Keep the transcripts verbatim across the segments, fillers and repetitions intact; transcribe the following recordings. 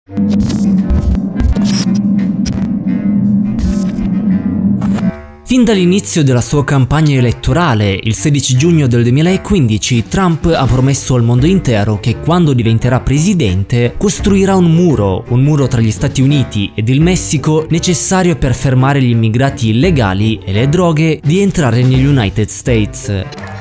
Fin dall'inizio della sua campagna elettorale, il sedici giugno del duemilaquindici, Trump ha promesso al mondo intero che quando diventerà presidente costruirà un muro, un muro tra gli Stati Uniti ed il Messico necessario per fermare gli immigrati illegali e le droghe di entrare negli United States.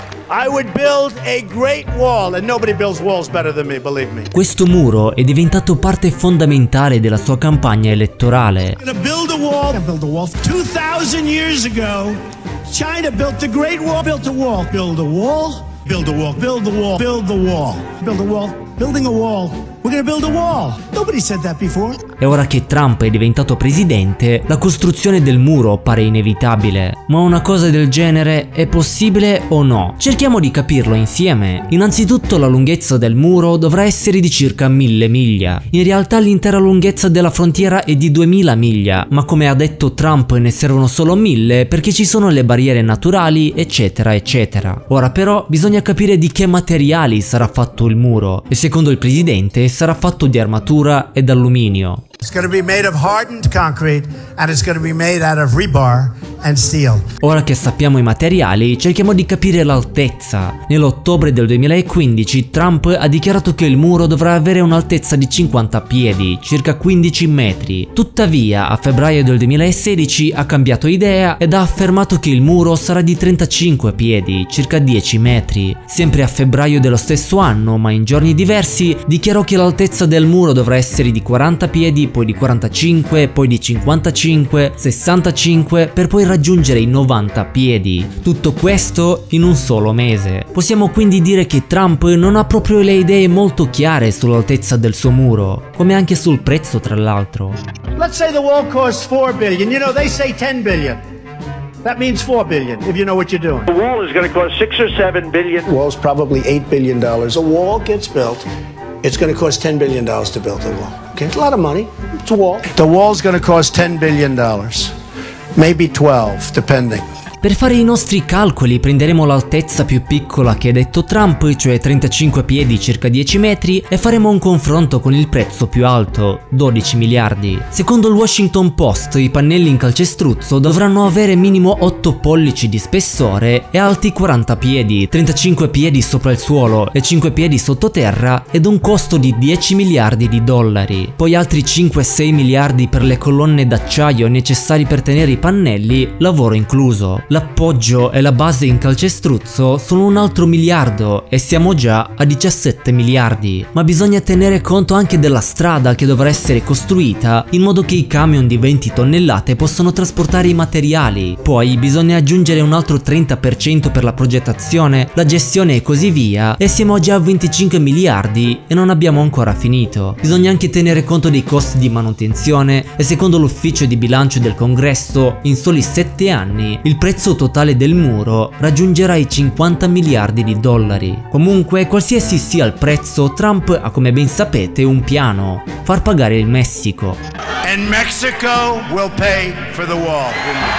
I would build a great wall, and nobody builds walls better than me, believe me. Questo muro è diventato parte fondamentale della sua campagna elettorale. I'm gonna build a wall. I build a wall. two thousand years ago, China built the Great Wall. Built a wall. Build a wall. Build a wall. Build the wall. Build the wall. Build a wall. Building a wall. We're gonna build a wall. Nobody said that before. E ora che Trump è diventato presidente, la costruzione del muro pare inevitabile. Ma una cosa del genere è possibile o no? Cerchiamo di capirlo insieme. Innanzitutto la lunghezza del muro dovrà essere di circa mille miglia. In realtà l'intera lunghezza della frontiera è di duemila miglia, ma come ha detto Trump ne servono solo mille perché ci sono le barriere naturali, eccetera eccetera. Ora però bisogna capire di che materiali sarà fatto il muro, e secondo il presidente sarà fatto di armatura ed alluminio. It's going to be made of hardened concrete and it's going to be made out of rebar and steel. Ora che sappiamo i materiali, cerchiamo di capire l'altezza. Nell'ottobre del duemilaquindici Trump ha dichiarato che il muro dovrà avere un'altezza di cinquanta piedi, circa quindici metri. Tuttavia, a febbraio del duemilasedici ha cambiato idea ed ha affermato che il muro sarà di trentacinque piedi, circa dieci metri. Sempre a febbraio dello stesso anno, ma in giorni diversi, dichiarò che l'altezza del muro dovrà essere di quaranta piedi, poi di quarantacinque, poi di cinquantacinque, sessantacinque, per poi raggiungere i novanta piedi. Tutto questo in un solo mese. Possiamo quindi dire che Trump non ha proprio le idee molto chiare sull'altezza del suo muro, come anche sul prezzo tra l'altro. Let's say the wall costs four billion. You know, they say ten billion. That means four billion if you know what you're doing. The wall is going to cost six or seven billion. The wall's probably eight billion dollars. A wall gets built. It's going to cost ten billion dollars to build the wall. Okay, it's a lot of money. It's a wall. The wall's going to cost ten billion dollars. Maybe twelve, depending. Per fare i nostri calcoli prenderemo l'altezza più piccola che ha detto Trump, cioè trentacinque piedi, circa dieci metri, e faremo un confronto con il prezzo più alto, dodici miliardi. Secondo il Washington Post, i pannelli in calcestruzzo dovranno avere minimo otto pollici di spessore e alti quaranta piedi, trentacinque piedi sopra il suolo e cinque piedi sottoterra, ed un costo di dieci miliardi di dollari. Poi altri cinque sei miliardi per le colonne d'acciaio necessari per tenere i pannelli, lavoro incluso. L'appoggio e la base in calcestruzzo sono un altro miliardo e siamo già a diciassette miliardi. Ma bisogna tenere conto anche della strada che dovrà essere costruita in modo che i camion di venti tonnellate possano trasportare i materiali. Poi bisogna aggiungere un altro trenta per cento per la progettazione, la gestione e così via, e siamo già a venticinque miliardi e non abbiamo ancora finito. Bisogna anche tenere conto dei costi di manutenzione e secondo l'ufficio di bilancio del Congresso in soli sette anni il prezzo Il prezzo totale del muro raggiungerà i cinquanta miliardi di dollari. Comunque, qualsiasi sia il prezzo, Trump ha, come ben sapete, un piano: far pagare il Messico. And Mexico will pay for the wall.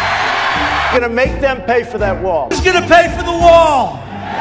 We're gonna make them pay for that wall. Who's gonna pay for the wall?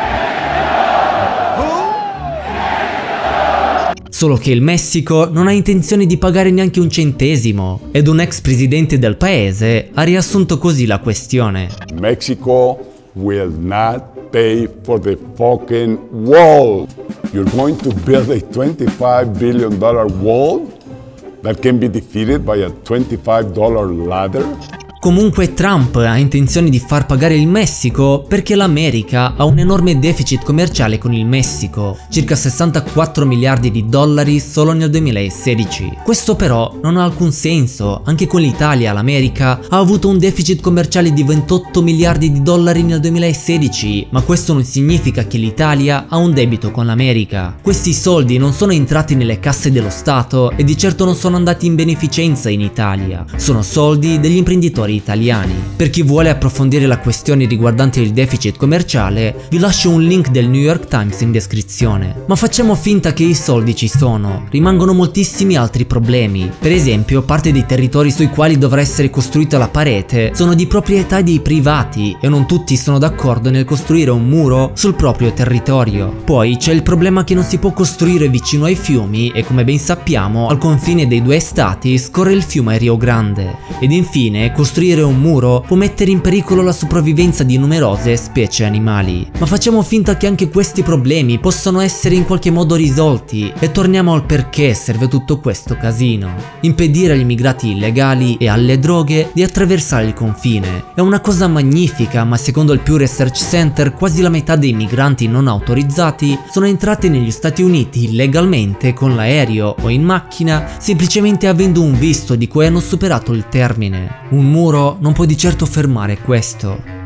Solo che il Messico non ha intenzione di pagare neanche un centesimo, ed un ex presidente del paese ha riassunto così la questione. Mexico will not pay for the fucking wall. You're going to build a twenty-five billion dollar wall that can be defeated by a twenty-five dollar ladder? Comunque Trump ha intenzione di far pagare il Messico perché l'America ha un enorme deficit commerciale con il Messico, circa sessantaquattro miliardi di dollari solo nel duemilasedici. Questo però non ha alcun senso, anche con l'Italia l'America ha avuto un deficit commerciale di ventotto miliardi di dollari nel duemilasedici, ma questo non significa che l'Italia ha un debito con l'America. Questi soldi non sono entrati nelle casse dello Stato e di certo non sono andati in beneficenza in Italia, sono soldi degli imprenditori imprenditori italiani. Per chi vuole approfondire la questione riguardante il deficit commerciale, vi lascio un link del New York Times in descrizione. Ma facciamo finta che i soldi ci sono, rimangono moltissimi altri problemi. Per esempio, parte dei territori sui quali dovrà essere costruita la parete sono di proprietà dei privati e non tutti sono d'accordo nel costruire un muro sul proprio territorio. Poi c'è il problema che non si può costruire vicino ai fiumi e, come ben sappiamo, al confine dei due stati scorre il fiume Rio Grande. Ed infine, costruire un muro può mettere in pericolo la sopravvivenza di numerose specie animali. Ma facciamo finta che anche questi problemi possano essere in qualche modo risolti e torniamo al perché serve tutto questo casino. Impedire agli immigrati illegali e alle droghe di attraversare il confine. È una cosa magnifica, ma secondo il Pew Research Center quasi la metà dei migranti non autorizzati sono entrati negli Stati Uniti illegalmente con l'aereo o in macchina, semplicemente avendo un visto di cui hanno superato il termine. Un muro non può di certo fermare questo.